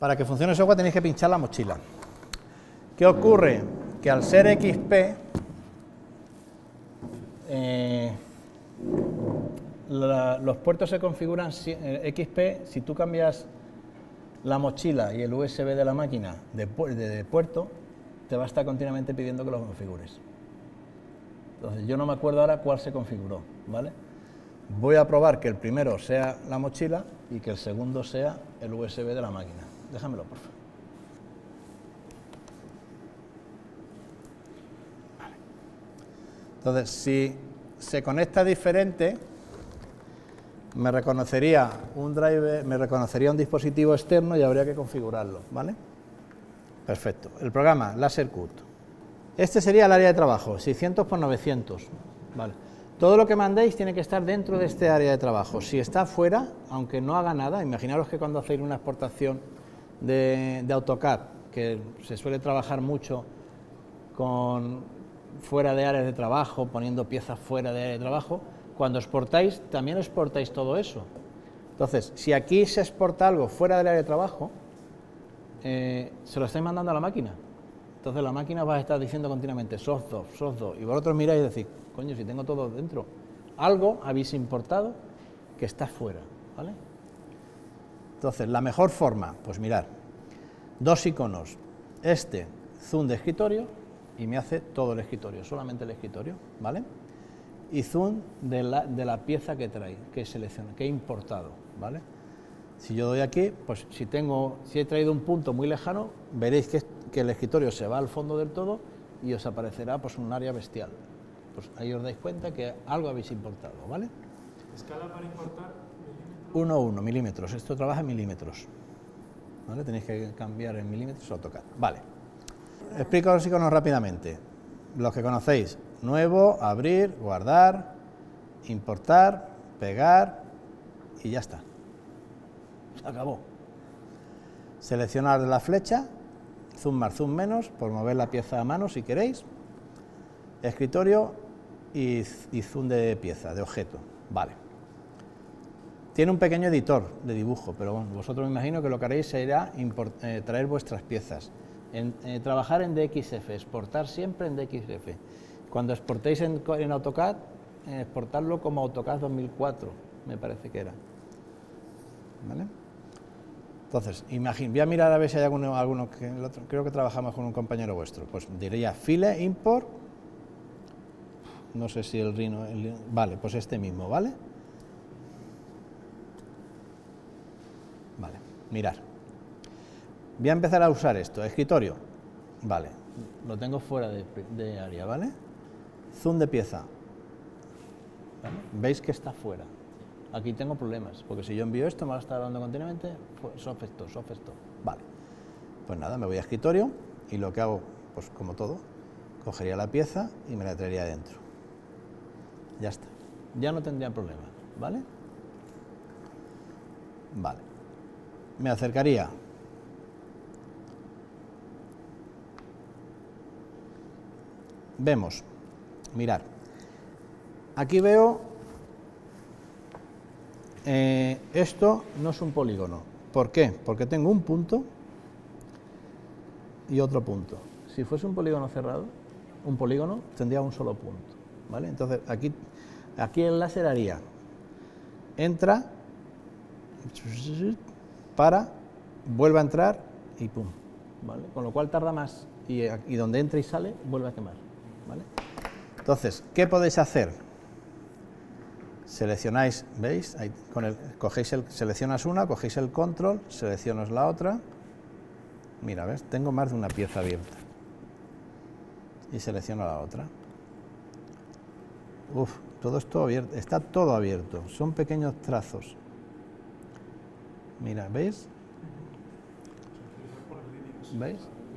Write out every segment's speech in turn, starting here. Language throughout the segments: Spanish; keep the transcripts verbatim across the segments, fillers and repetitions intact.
Para que funcione el software tenéis que pinchar la mochila. ¿Qué ocurre? Que al ser X P, eh, la, los puertos se configuran si, eh, X P, si tú cambias la mochila y el U S B de la máquina de, de, de puerto, te va a estar continuamente pidiendo que lo configures. Entonces, yo no me acuerdo ahora cuál se configuró, ¿vale? Voy a probar que el primero sea la mochila y que el segundo sea el U S B de la máquina. Déjamelo, por favor. Vale. Entonces, si se conecta diferente, me reconocería un driver, me reconocería un dispositivo externo y habría que configurarlo, ¿vale? Perfecto. El programa LaserCut. Este sería el área de trabajo, seiscientos por novecientos, ¿vale? Todo lo que mandéis tiene que estar dentro de este área de trabajo. Si está fuera, aunque no haga nada, imaginaros que cuando hacéis una exportación de, de AutoCAD, que se suele trabajar mucho con fuera de áreas de trabajo, poniendo piezas fuera de área de trabajo, cuando exportáis, también exportáis todo eso. Entonces, si aquí se exporta algo fuera del área de trabajo, eh, se lo estáis mandando a la máquina. Entonces la máquina va a estar diciendo continuamente soft dos, soft dos, y vosotros miráis y decís, coño, si tengo todo dentro, algo habéis importado que está fuera, ¿vale? Entonces, la mejor forma, pues mirar, dos iconos, este, zoom de escritorio, y me hace todo el escritorio, solamente el escritorio, ¿vale? Y zoom de la, de la pieza que trae, que he seleccionado, que he importado, ¿vale? Si yo doy aquí, pues si tengo, si he traído un punto muy lejano, veréis que, que el escritorio se va al fondo del todo y os aparecerá pues un área bestial. Pues ahí os dais cuenta que algo habéis importado, ¿vale? ¿Escala para importar? uno uno milímetros, esto trabaja en milímetros, ¿vale? Tenéis que cambiar en milímetros o AutoCAD, vale. Explico los iconos rápidamente, los que conocéis, nuevo, abrir, guardar, importar, pegar y ya está. Se acabó. Seleccionar la flecha, zoom más, zoom menos, por mover la pieza a mano si queréis, escritorio y, y zoom de pieza, de objeto, vale. Tiene un pequeño editor de dibujo, pero bueno, vosotros me imagino que lo que haréis será import, eh, traer vuestras piezas, en, eh, trabajar en D X F, exportar siempre en D X F. Cuando exportéis en, en AutoCAD, eh, exportarlo como AutoCAD dos mil cuatro, me parece que era, ¿vale? Entonces, imagín, voy a mirar a ver si hay alguno, alguno que el otro, creo que trabajamos con un compañero vuestro, pues diría file, import, no sé si el Rhino, el, vale, pues este mismo, ¿vale? Vale, mirar. Voy a empezar a usar esto, escritorio, vale, lo tengo fuera de, de área, ¿vale? Zoom de pieza, ¿vale? Veis que está fuera. Aquí tengo problemas, porque si yo envío esto me va a estar dando continuamente soft esto, soft esto. Vale, pues nada, me voy a escritorio y lo que hago, pues como todo, cogería la pieza y me la traería adentro. Ya está, ya no tendría problema, ¿vale? Vale, me acercaría. Vemos, mirar, aquí veo... Eh, esto no es un polígono. ¿Por qué? Porque tengo un punto y otro punto. Si fuese un polígono cerrado, un polígono tendría un solo punto, ¿vale? Entonces aquí, aquí el láser haría, entra, para, vuelve a entrar y pum, ¿vale? Con lo cual tarda más y, y donde entra y sale vuelve a quemar, ¿vale? Entonces, ¿qué podéis hacer? Seleccionáis, ¿veis? Ahí, con el, cogéis el, seleccionas una, cogéis el control, seleccionas la otra. Mira, ¿ves? Tengo más de una pieza abierta. Y selecciono la otra. Uf, todo esto abierto, está todo abierto. Son pequeños trazos. Mira, ¿veis? ¿Veis?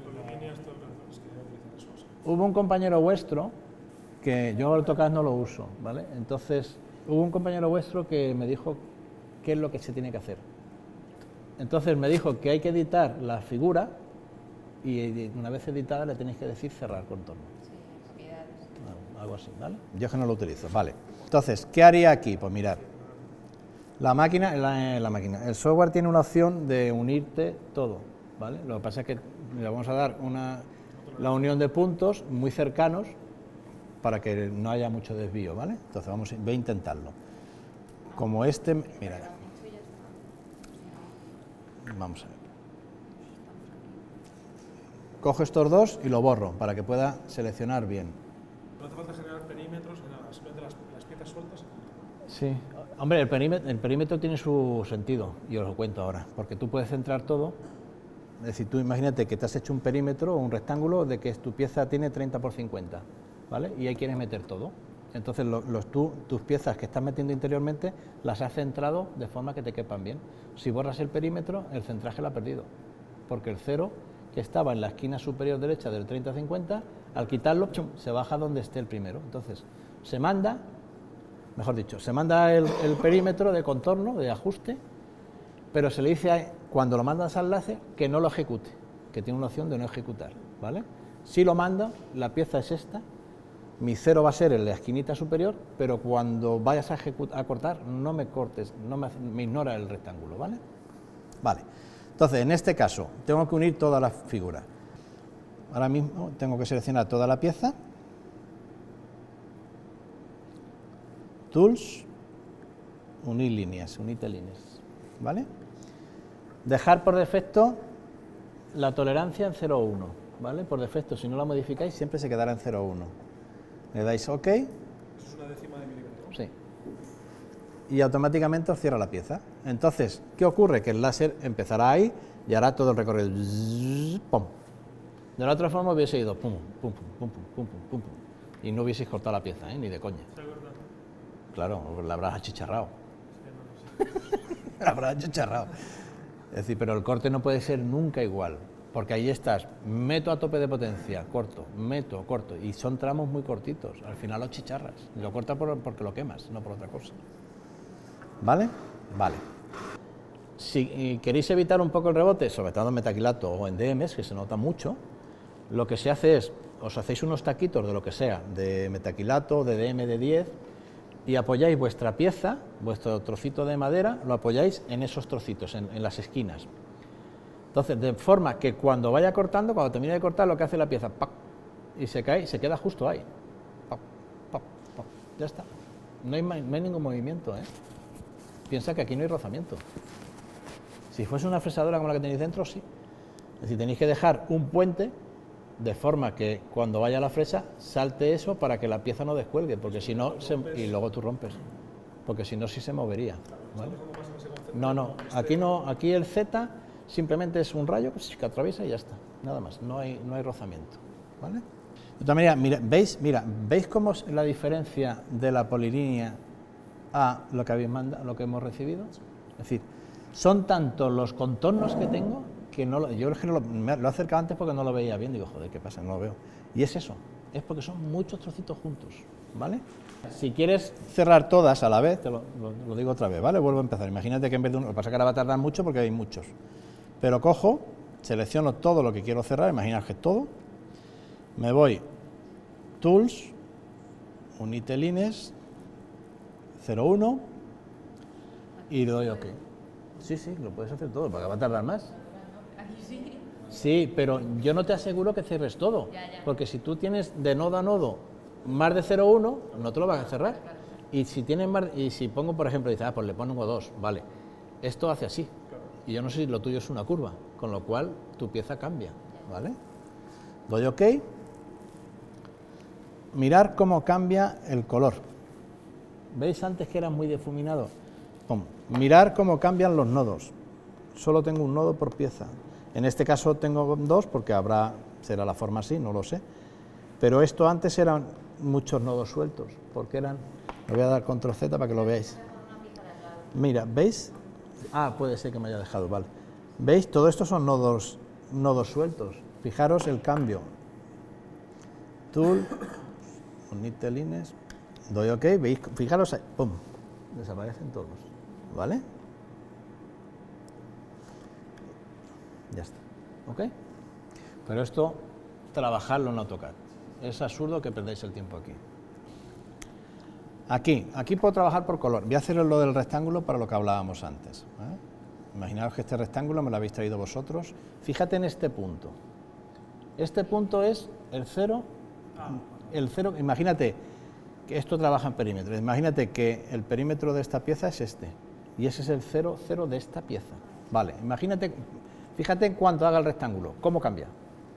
Hubo un compañero vuestro que yo AutoCAD no lo uso, ¿vale? Entonces... Hubo un compañero vuestro que me dijo qué es lo que se tiene que hacer. Entonces me dijo que hay que editar la figura y una vez editada le tenéis que decir cerrar contorno. Sí, propiedades. Algo así, ¿vale? Yo que no lo utilizo, vale. Entonces, ¿qué haría aquí? Pues mirad, la máquina, la, la máquina, el software tiene una opción de unirte todo. ¿vale? Lo que pasa es que le vamos a dar una, la unión de puntos muy cercanos para que no haya mucho desvío, ¿vale? Entonces vamos a, voy a intentarlo. Como este, mira, vamos a ver. Cojo estos dos y lo borro para que pueda seleccionar bien. No hace falta generar perímetros, nada, simplemente las, las piezas sueltas. Sí, hombre, el perímetro, el perímetro tiene su sentido, y os lo cuento ahora, porque tú puedes centrar todo. Es decir, tú imagínate que te has hecho un perímetro o un rectángulo de que tu pieza tiene treinta por cincuenta, ¿vale? Y ahí quieres meter todo. Entonces, lo, los, tú, tus piezas que estás metiendo interiormente las has centrado de forma que te quepan bien. Si borras el perímetro, el centraje lo ha perdido, porque el cero que estaba en la esquina superior derecha del treinta cincuenta, al quitarlo, ¡chum!, se baja donde esté el primero. Entonces, se manda, mejor dicho, se manda el, el perímetro de contorno, de ajuste, pero se le dice, a, cuando lo mandas al enlace, que no lo ejecute, que tiene una opción de no ejecutar, ¿vale? Si lo manda, la pieza es esta, mi cero va a ser en la esquinita superior, pero cuando vayas a, a cortar, no me cortes, no me, me ignora el rectángulo, ¿vale? Vale. Entonces, en este caso, tengo que unir todas las figuras. Ahora mismo tengo que seleccionar toda la pieza. Tools, unir líneas, unite líneas, ¿vale? Dejar por defecto la tolerancia en cero coma uno, ¿vale? Por defecto, si no la modificáis, siempre se quedará en cero coma uno. Le dais OK. Eso es una décima de milímetro. Sí. Y automáticamente os cierra la pieza. Entonces, ¿qué ocurre? Que el láser empezará ahí y hará todo el recorrido. Zzz, pum. De la otra forma hubiese ido pum, pum, pum, pum, pum, pum, pum, pum, y no hubieseis cortado la pieza, ¿eh? Ni de coña. Claro, la habrás achicharrado. La habrás achicharrado. Es decir, pero el corte no puede ser nunca igual, porque ahí estás, meto a tope de potencia, corto, meto, corto, y son tramos muy cortitos. Al final lo chicharras, y lo cortas por, porque lo quemas, no por otra cosa. ¿Vale? Vale. Si queréis evitar un poco el rebote, sobre todo en metaquilato o en D Ms, que se nota mucho, lo que se hace es, os hacéis unos taquitos de lo que sea, de metaquilato, de D M de diez, y apoyáis vuestra pieza, vuestro trocito de madera, lo apoyáis en esos trocitos, en, en las esquinas. Entonces, de forma que cuando vaya cortando, cuando termine de cortar, lo que hace la pieza, ¡pac!, y se cae, se queda justo ahí. ¡Pac! ¡Pac! ¡Pac! Ya está. No hay, no hay ningún movimiento, ¿eh? Piensa que aquí no hay rozamiento. Si fuese una fresadora como la que tenéis dentro, sí. Es decir, tenéis que dejar un puente de forma que cuando vaya la fresa salte eso para que la pieza no descuelgue, porque si no, se, y luego tú rompes, porque si no, sí se movería, ¿vale? No, no, aquí no, aquí el Z simplemente es un rayo que atraviesa y ya está, nada más, no hay, no hay rozamiento, ¿vale? De otra manera, mira, ¿veis? Mira, ¿veis cómo es la diferencia de la polilínea a lo que habéis mandado, lo que hemos recibido? Es decir, son tantos los contornos que tengo que no lo, yo es que no lo, me lo he acercado antes porque no lo veía bien, digo, joder, ¿qué pasa? No lo veo. Y es eso, es porque son muchos trocitos juntos, ¿vale? Si quieres cerrar todas a la vez, te lo, lo, lo digo otra vez, ¿vale? Vuelvo a empezar. Imagínate que en vez de uno, lo que pasa es que ahora va a tardar mucho porque hay muchos. Pero cojo, selecciono todo lo que quiero cerrar, imaginaos que es todo, me voy, Tools, Unite Lines, cero coma uno, y le doy OK. Sí, sí, lo puedes hacer todo, porque va a tardar más. Sí, pero yo no te aseguro que cierres todo, ya, ya. Porque si tú tienes de nodo a nodo más de cero coma uno, no te lo vas a cerrar. Claro, claro. Y si tienes más, y si pongo, por ejemplo, dices, ah, pues le pongo dos, vale, esto hace así, claro. Y yo no sé si lo tuyo es una curva, con lo cual tu pieza cambia, ¿vale? Doy OK. Mirar cómo cambia el color. ¿Veis antes que era muy difuminado? Pum. Mirar cómo cambian los nodos. Solo tengo un nodo por pieza. En este caso tengo dos porque habrá, será la forma así, no lo sé. Pero esto antes eran muchos nodos sueltos, porque eran, le voy a dar control Z para que lo veáis. Mira, ¿veis? Ah, puede ser que me haya dejado, vale. ¿Veis? Todo esto son nodos, nodos sueltos. Fijaros el cambio. Tool, Unite Lines, doy OK, ¿veis? Fijaros ahí, pum, desaparecen todos, ¿vale? Ya está, ¿ok? Pero esto, trabajarlo en AutoCAD. Es absurdo que perdáis el tiempo aquí. Aquí, aquí puedo trabajar por color. Voy a hacer lo del rectángulo para lo que hablábamos antes, ¿eh? imaginaos que este rectángulo me lo habéis traído vosotros, fíjate en este punto, este punto es el cero, el cero, imagínate que esto trabaja en perímetro, imagínate que el perímetro de esta pieza es este, y ese es el cero, cero de esta pieza, vale, imagínate, fíjate en cuánto haga el rectángulo, ¿cómo cambia?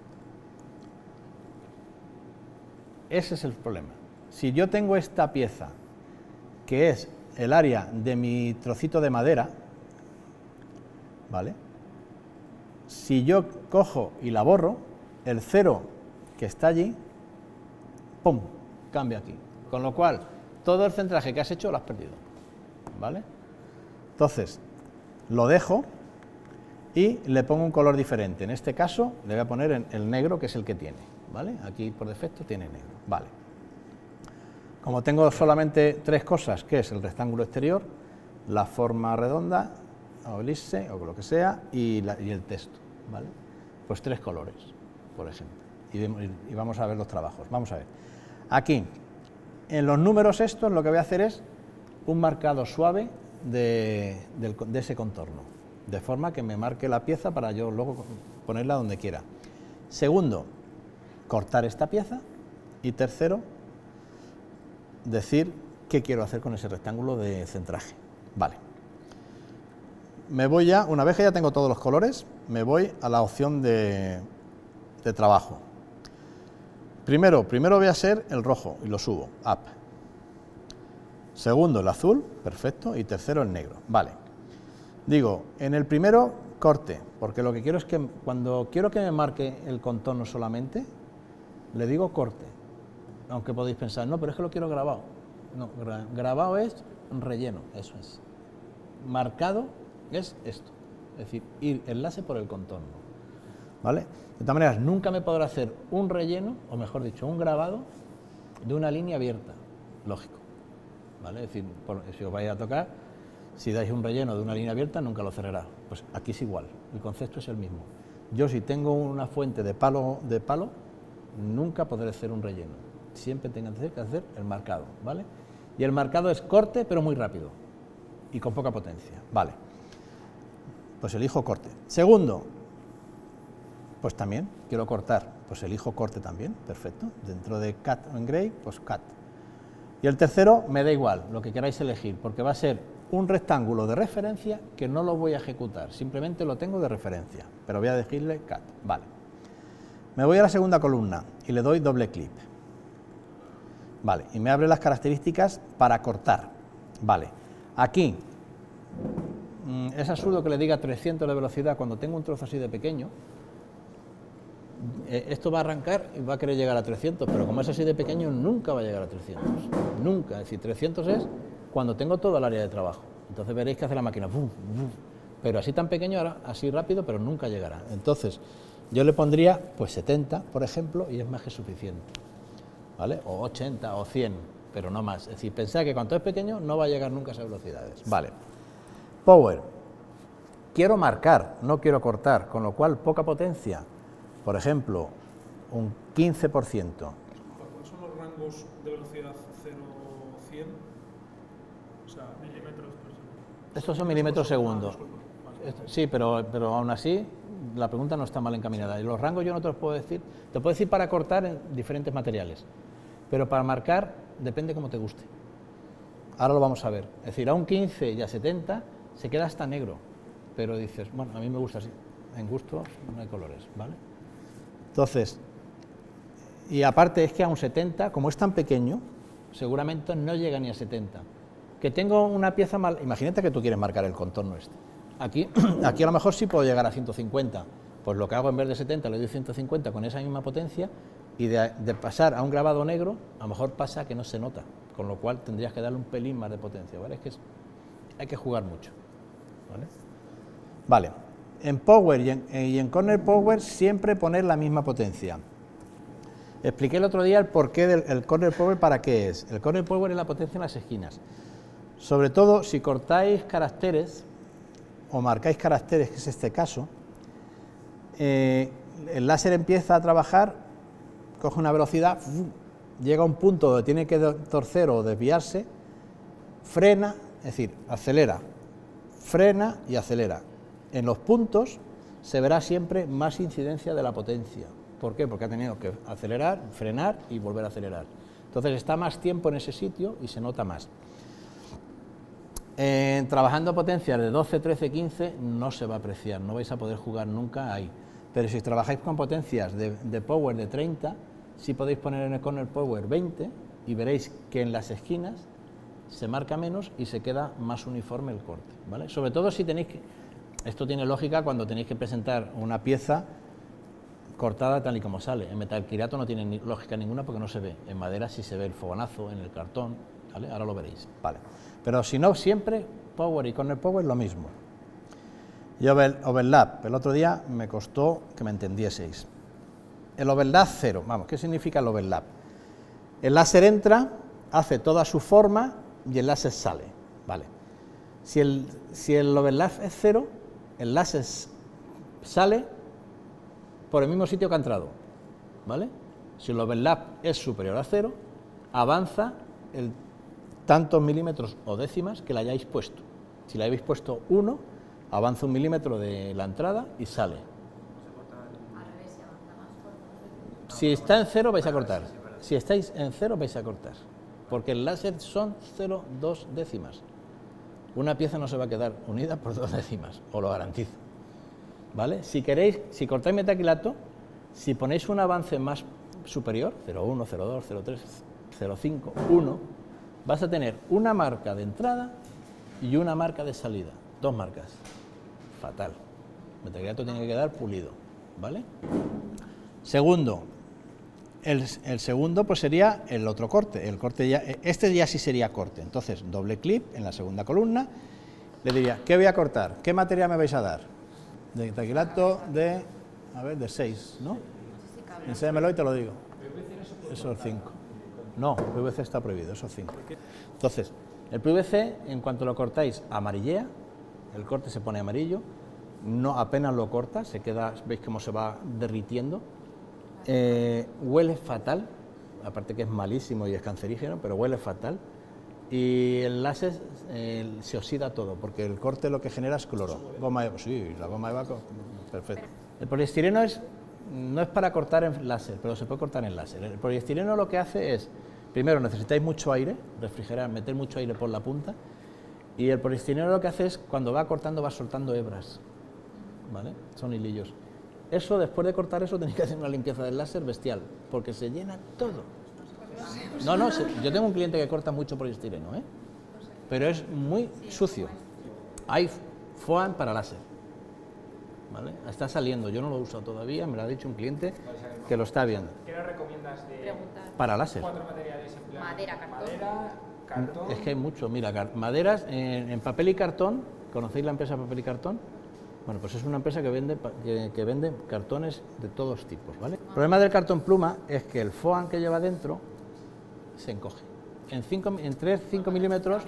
Ese es el problema. Si yo tengo esta pieza, que es el área de mi trocito de madera, ¿vale? Si yo cojo y la borro, el cero que está allí, ¡pum!, cambia aquí. Con lo cual, todo el centraje que has hecho lo has perdido, ¿vale? Entonces, lo dejo y le pongo un color diferente. En este caso, le voy a poner en el negro, que es el que tiene, ¿vale? Aquí por defecto tiene negro, ¿vale? Como tengo solamente tres cosas, que es el rectángulo exterior, la forma redonda, o elipse, o lo que sea, y, la, y el texto, ¿vale? Pues tres colores, por ejemplo, y, y vamos a ver los trabajos. Vamos a ver. Aquí, en los números estos, lo que voy a hacer es un marcado suave de, de, de ese contorno, de forma que me marque la pieza para yo luego ponerla donde quiera. Segundo, cortar esta pieza, y tercero, decir qué quiero hacer con ese rectángulo de centraje. Vale. Me voy ya, una vez que ya tengo todos los colores, me voy a la opción de, de trabajo. Primero, primero voy a hacer el rojo y lo subo, up. Segundo, el azul, perfecto, y tercero, el negro. Vale. Digo, en el primero, corte, porque lo que quiero es que cuando quiero que me marque el contorno solamente, le digo corte. Aunque podéis pensar, no, pero es que lo quiero grabado. No, gra grabado es relleno, eso es. Marcado es esto, es decir, ir enlace por el contorno, ¿vale? De todas maneras, nunca me podrá hacer un relleno, o mejor dicho, un grabado de una línea abierta, lógico, ¿vale? Es decir, por, si os vais a tocar, si dais un relleno de una línea abierta, nunca lo cerrará. Pues aquí es igual, el concepto es el mismo. Yo, si tengo una fuente de palo, de palo, nunca podré hacer un relleno. Siempre tengan que hacer el marcado, ¿vale? Y el marcado es corte, pero muy rápido y con poca potencia, ¿vale? Pues elijo corte. Segundo, pues también quiero cortar, pues elijo corte también, perfecto. Dentro de cut o en gray, pues cut. Y el tercero, me da igual, lo que queráis elegir, porque va a ser un rectángulo de referencia que no lo voy a ejecutar, simplemente lo tengo de referencia, pero voy a elegirle cut, vale. Me voy a la segunda columna y le doy doble clic. Vale, y me abre las características para cortar. Vale, aquí mmm, es absurdo que le diga trescientos de velocidad cuando tengo un trozo así de pequeño. Eh, esto va a arrancar y va a querer llegar a trescientos, pero como es así de pequeño nunca va a llegar a trescientos. Nunca, es decir, trescientos es cuando tengo todo el área de trabajo. Entonces veréis que hace la máquina, ¡buf, buf! Pero así tan pequeño, ahora así rápido, pero nunca llegará. Entonces yo le pondría pues setenta, por ejemplo, y es más que suficiente. ¿Vale? O ochenta o cien, pero no más. Es decir, pensad que cuanto es pequeño no va a llegar nunca a esas velocidades. Vale. Power. Quiero marcar, no quiero cortar, con lo cual poca potencia. Por ejemplo, un quince por ciento. ¿Cuáles son los rangos de velocidad cero a cien? O sea, milímetros por segundo. Estos son milímetros segundos. Sí, pero, pero aún así la pregunta no está mal encaminada. Y los rangos yo no te los puedo decir. Te puedo decir para cortar en diferentes materiales. Pero para marcar, depende cómo te guste. Ahora lo vamos a ver. Es decir, a un quince y a setenta se queda hasta negro. Pero dices, bueno, a mí me gusta así. En gusto no hay colores, ¿vale? Entonces, y aparte es que a un setenta, como es tan pequeño, seguramente no llega ni a setenta. Que tengo una pieza mal... Imagínate que tú quieres marcar el contorno este. Aquí, aquí a lo mejor sí puedo llegar a ciento cincuenta. Pues lo que hago en vez de setenta le doy ciento cincuenta con esa misma potencia. Y de, de pasar a un grabado negro, a lo mejor pasa que no se nota, con lo cual tendrías que darle un pelín más de potencia, ¿vale? Es que es, hay que jugar mucho, ¿vale? Vale, en Power y en, y en Corner Power siempre poner la misma potencia. Expliqué el otro día el porqué del el Corner Power, para qué es. El Corner Power es la potencia en las esquinas. Sobre todo si cortáis caracteres o marcáis caracteres, que es este caso, eh, el láser empieza a trabajar, coge una velocidad, llega a un punto donde tiene que torcer o desviarse, frena, es decir, acelera, frena y acelera. en los puntos se verá siempre más incidencia de la potencia. ¿Por qué? Porque ha tenido que acelerar, frenar y volver a acelerar. Entonces está más tiempo en ese sitio y se nota más. Eh, trabajando potencias de doce, trece, quince no se va a apreciar, no vais a poder jugar nunca ahí. Pero si trabajáis con potencias de, de power de treinta, sí podéis poner en el corner power veinte y veréis que en las esquinas se marca menos y se queda más uniforme el corte, ¿vale? Sobre todo si tenéis que... Esto tiene lógica cuando tenéis que presentar una pieza cortada tal y como sale. En metalquirato no tiene ni lógica ninguna porque no se ve. En madera sí se ve el fogonazo, en el cartón, ¿vale? Ahora lo veréis, ¿vale? Pero si no, siempre power y corner power lo mismo. Y over, overlap, el otro día me costó que me entendieseis. El overlap cero, vamos, ¿qué significa el overlap? El láser entra, hace toda su forma y el láser sale, ¿vale? Si el, si el overlap es cero, el láser sale por el mismo sitio que ha entrado, ¿vale? Si el overlap es superior a cero, avanza el tantos milímetros o décimas que le hayáis puesto. Si le habéis puesto uno, avanza un milímetro de la entrada y sale. Si está en cero vais a cortar. Si estáis en cero vais a cortar. Porque el láser son cero coma dos décimas. Una pieza no se va a quedar unida por dos décimas, os lo garantizo. ¿Vale? Si queréis, si cortáis metacrilato, si ponéis un avance más superior, cero coma uno, cero coma dos, cero coma tres, cero coma cinco, uno, vas a tener una marca de entrada y una marca de salida. Dos marcas. Fatal. El metacrilato tiene que quedar pulido, ¿vale? Segundo, el, el segundo pues sería el otro corte. El corte ya, este ya sí sería corte. Entonces, doble clip en la segunda columna. Le diría, ¿qué voy a cortar? ¿Qué material me vais a dar? De metacrilato de, a ver, de seis, ¿no? Enséñamelo y te lo digo. Esos cinco. No, el P V C está prohibido, esos cinco. Entonces, el P V C, en cuanto lo cortáis, amarillea, el corte se pone amarillo, no apenas lo corta, se queda, veis cómo se va derritiendo, eh, huele fatal, aparte que es malísimo y es cancerígeno, pero huele fatal, y el láser eh, se oxida todo, porque el corte lo que genera es cloro. Goma eva, sí, la goma eva, perfecto. El poliestireno es, no es para cortar en láser, pero se puede cortar en láser. El poliestireno lo que hace es, primero necesitáis mucho aire, refrigerar, meter mucho aire por la punta, y el poliestireno lo que hace es, cuando va cortando, va soltando hebras, ¿vale? Son hilillos. Eso, después de cortar eso, tenéis que hacer una limpieza del láser bestial, porque se llena todo. No, no, se, yo tengo un cliente que corta mucho poliestireno, ¿eh? Pero es muy sucio. Hay foam para láser, ¿vale? Está saliendo, yo no lo he usado todavía, me lo ha dicho un cliente que lo está viendo. ¿Qué nos recomiendas de para láser? Cuatro materiales en plan? Madera, cartón. Madera, cartón. Es que hay mucho, mira, maderas en, en papel y cartón. ¿Conocéis la empresa Papel y Cartón? Bueno, pues es una empresa que vende, que, que vende cartones de todos tipos, ¿vale? El problema del cartón pluma es que el foam que lleva dentro se encoge. En, cinco, en tres cinco milímetros,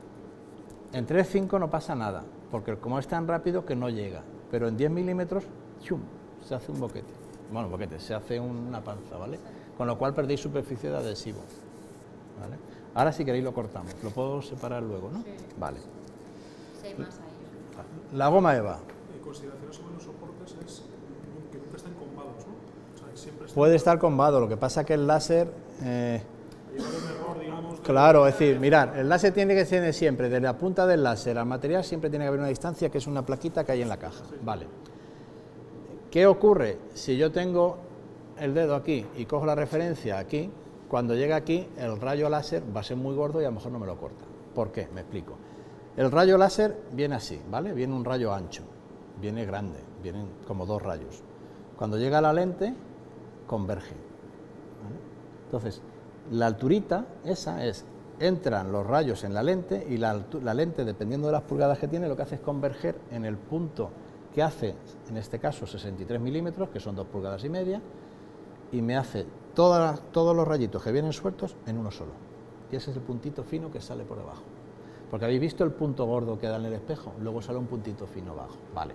en tres cinco no pasa nada, porque como es tan rápido que no llega, pero en diez milímetros, ¡chum!, se hace un boquete. Bueno, un boquete, se hace una panza, ¿vale? Con lo cual perdéis superficie de adhesivo, ¿vale? Ahora si queréis lo cortamos, lo puedo separar luego, ¿no? Sí. Vale. Si hay más ahí. La goma eva. Consideraciones sobre los soportes es que nunca estén combados, ¿no? O sea, que siempre estén... Puede estar combado, lo que pasa que el láser... Eh, Llevar un error, digamos... de- claro, es decir, mirad, el láser tiene que ser siempre, desde la punta del láser al material siempre tiene que haber una distancia que es una plaquita que hay en la caja, vale. ¿Qué ocurre? Si yo tengo el dedo aquí y cojo la referencia aquí, cuando llega aquí el rayo láser va a ser muy gordo y a lo mejor no me lo corta. ¿Por qué? Me explico. El rayo láser viene así, ¿vale? Viene un rayo ancho, viene grande, vienen como dos rayos. Cuando llega a la lente, converge, ¿vale? Entonces, la alturita, esa es, entran los rayos en la lente y la, la lente, dependiendo de las pulgadas que tiene, lo que hace es converger en el punto que hace, en este caso, sesenta y tres milímetros, que son dos pulgadas y media, y me hace todas, todos los rayitos que vienen sueltos en uno solo. Y ese es el puntito fino que sale por debajo. Porque habéis visto el punto gordo que da en el espejo, luego sale un puntito fino abajo. Vale.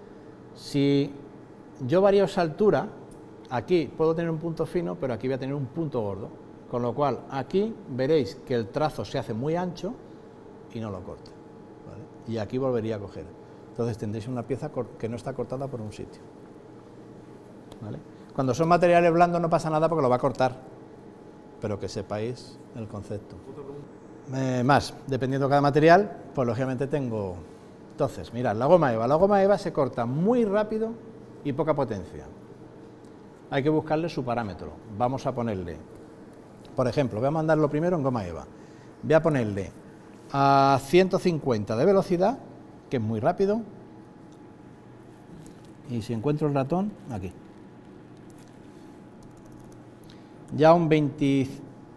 Si yo varío esa altura, aquí puedo tener un punto fino, pero aquí voy a tener un punto gordo. Con lo cual, aquí veréis que el trazo se hace muy ancho y no lo corta, ¿vale? Y aquí volvería a coger. Entonces tendréis una pieza que no está cortada por un sitio. ¿Vale? Cuando son materiales blandos no pasa nada porque lo va a cortar, pero que sepáis el concepto. Eh, más, dependiendo de cada material, pues lógicamente tengo... Entonces, mirad, la goma eva. La goma eva se corta muy rápido y poca potencia. Hay que buscarle su parámetro. Vamos a ponerle, por ejemplo, voy a mandarlo primero en goma eva. Voy a ponerle a ciento cincuenta de velocidad, que es muy rápido. Y si encuentro el ratón, aquí. Ya un veinte,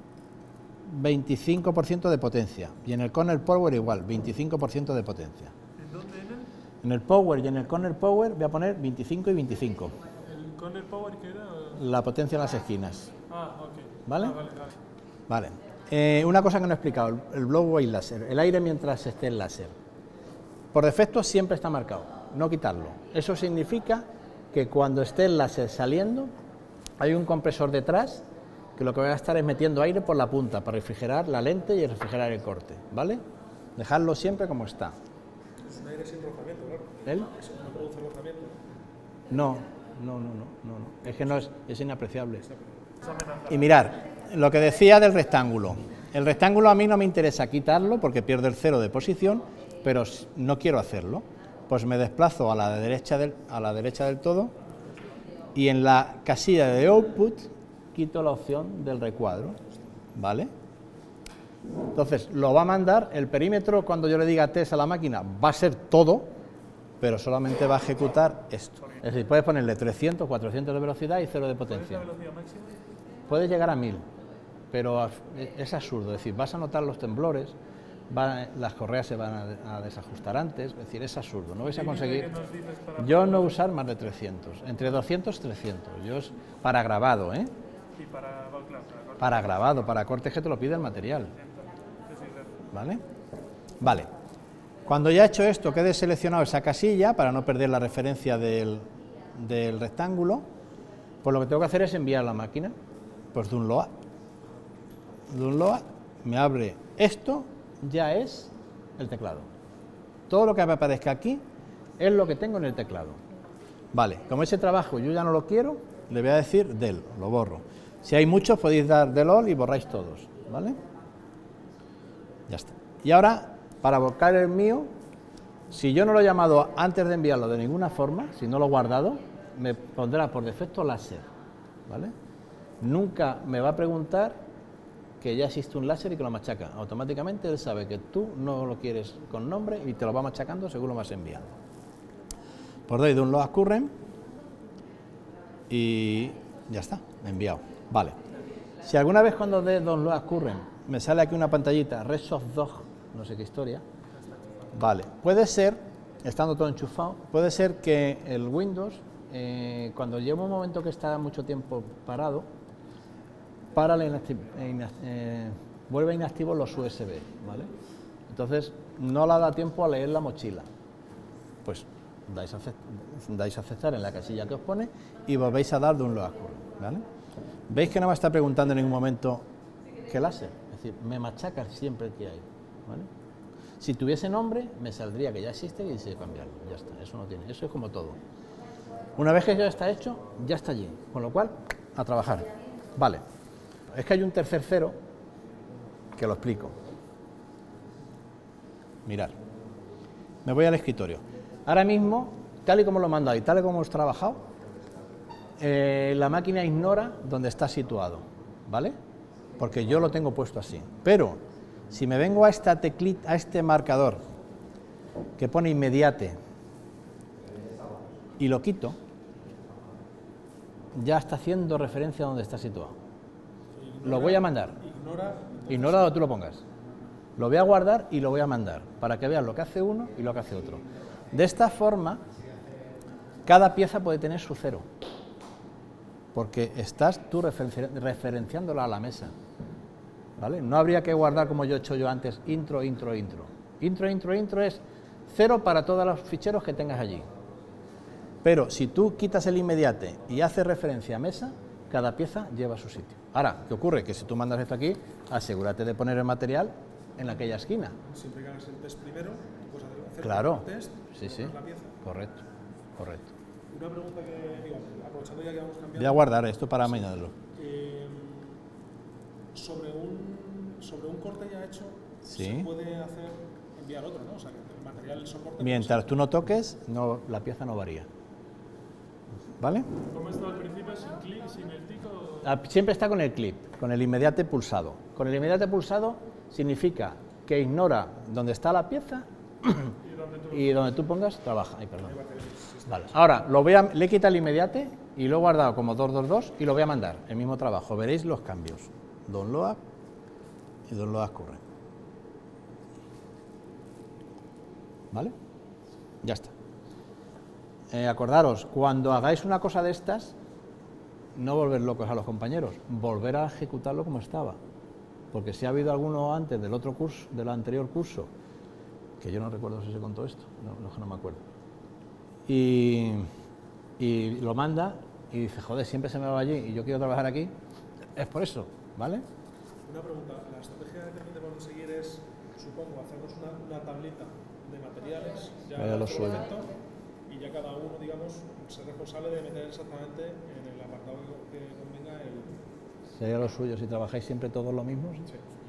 veinticinco por ciento de potencia. Y en el corner power igual, veinticinco por ciento de potencia. ¿En dónde? En el, en el power y en el corner power voy a poner veinticinco y veinticinco. ¿El corner power qué era? La potencia en las esquinas. Ah, ok. ¿Vale? Ah, vale, vale. Vale. Eh, una cosa que no he explicado, el, el blowaway láser, el aire mientras esté el láser. Por defecto siempre está marcado, no quitarlo. Eso significa que cuando esté el láser saliendo, hay un compresor detrás que lo que va a estar es metiendo aire por la punta para refrigerar la lente y refrigerar el corte, ¿vale? Dejadlo siempre como está. Es un aire sin rozamiento, claro. ¿El? Eso no produce rozamiento. No, no, no, no, no, no. Es que no es, es inapreciable. Es amenaza. Y mirar, lo que decía del rectángulo. El rectángulo a mí no me interesa quitarlo porque pierdo el cero de posición, pero no quiero hacerlo. Pues me desplazo a la derecha del, a la derecha del todo y en la casilla de output quito la opción del recuadro, ¿vale? Entonces lo va a mandar, el perímetro cuando yo le diga test a la máquina va a ser todo, pero solamente va a ejecutar esto. Es decir, puedes ponerle trescientos, cuatrocientos de velocidad y cero de potencia. ¿Cuál es la velocidad máxima? Puedes llegar a mil, pero es absurdo, es decir, vas a notar los temblores, va, las correas se van a, a desajustar antes, es decir, es absurdo, no vais a conseguir... ¿Qué nos dices para Yo no usar más de trescientos, entre doscientos y trescientos, yo es para grabado, ¿eh? Y para, bueno, claro, para corte. Para grabado, para cortes que te lo pide el material, Sí, sí, claro. ¿vale? Vale, cuando ya he hecho esto, que he deseleccionado esa casilla para no perder la referencia del, del rectángulo, pues lo que tengo que hacer es enviar a la máquina, pues de un load, de un load me abre esto, ya es el teclado. Todo lo que me aparezca aquí es lo que tengo en el teclado. Vale, como ese trabajo yo ya no lo quiero, le voy a decir del, lo borro. Si hay muchos podéis dar del all y borráis todos, ¿vale? Ya está. Y ahora, para buscar el mío, si yo no lo he llamado antes de enviarlo de ninguna forma, si no lo he guardado, me pondrá por defecto láser, ¿vale? Nunca me va a preguntar que ya existe un láser y que lo machaca. Automáticamente él sabe que tú no lo quieres con nombre y te lo va machacando según lo vas enviando. Pues doy de un load current y ya está, enviado. Vale. Si alguna vez cuando de un load current me sale aquí una pantallita, Redsoft Dog, no sé qué historia, vale, puede ser, estando todo enchufado, puede ser que el Windows, eh, cuando lleva un momento que está mucho tiempo parado, para la inactiv eh, vuelve inactivos los U S B, ¿vale? Entonces no le da tiempo a leer la mochila. Pues dais a, dais a aceptar en la casilla que os pone y volvéis a dar de un load current, ¿vale? Veis que no me está preguntando en ningún momento qué láser, es decir, me machaca siempre que hay, ¿vale? Si tuviese nombre me saldría que ya existe y se cambiarlo, ya está, eso no tiene, eso es como todo. Una vez que ya está hecho, ya está allí, con lo cual a trabajar, vale. Es que hay un tercer cero que lo explico. Mirad, me voy al escritorio. Ahora mismo, tal y como lo he mandado y tal y como hemos trabajado, eh, la máquina ignora dónde está situado, ¿vale? Porque yo lo tengo puesto así. Pero si me vengo a esta teclita, a este marcador que pone inmediate y lo quito, ya está haciendo referencia a dónde está situado. Lo voy a mandar. Ignora. Ignora donde tú lo pongas. Lo voy a guardar y lo voy a mandar para que veas lo que hace uno y lo que hace otro. De esta forma, cada pieza puede tener su cero, porque estás tú referenci referenciándola a la mesa, ¿vale? No habría que guardar como yo he hecho yo antes, intro, intro, intro. Intro, intro, intro es cero para todos los ficheros que tengas allí. Pero si tú quitas el inmediate y haces referencia a mesa, cada pieza lleva a su sitio. Ahora, ¿qué ocurre? Que si tú mandas esto aquí, asegúrate de poner el material en aquella esquina. Siempre que hagas el test primero, tú puedes hacer, hacer Claro, el test, sí, sí, colocar la pieza. correcto, correcto. Una pregunta que, digo, aprovechando ya que vamos cambiando. Voy a guardar esto para mañana. Eh, sobre, un, sobre un corte ya hecho, Sí. se puede hacer, enviar otro, ¿no? O sea, que el material, el soporte... Mientras tú no toques, no, la pieza no varía. ¿Vale? ¿Cómo está al principio? ¿Sin clic, sin el tico? Ah, siempre está con el clip, con el inmediate pulsado. Con el inmediate pulsado significa que ignora dónde está la pieza ¿Y dónde tú y donde tú pongas, trabaja. Ay, perdón. Vale. Ahora, lo voy a, le he quitado el inmediate y lo he guardado como dos dos dos y lo voy a mandar, el mismo trabajo. Veréis los cambios. Download y download current. ¿Vale? Ya está. Eh, acordaros, cuando hagáis una cosa de estas, no volver locos a los compañeros, volver a ejecutarlo como estaba. Porque si ha habido alguno antes del otro curso, del anterior curso, que yo no recuerdo si se contó esto, no, no, no me acuerdo, y, y lo manda y dice, joder, siempre se me va allí y yo quiero trabajar aquí, es por eso, ¿vale? Una pregunta, la estrategia que también vamos a seguir es, supongo, hacernos una, una tablita de materiales, ya Vaya lo todo suyo. perfecto, y ya cada uno, digamos, ser responsable de meter exactamente en el apartado que, que convenga el... Sería lo suyo, si trabajáis siempre todos lo mismo. Sí.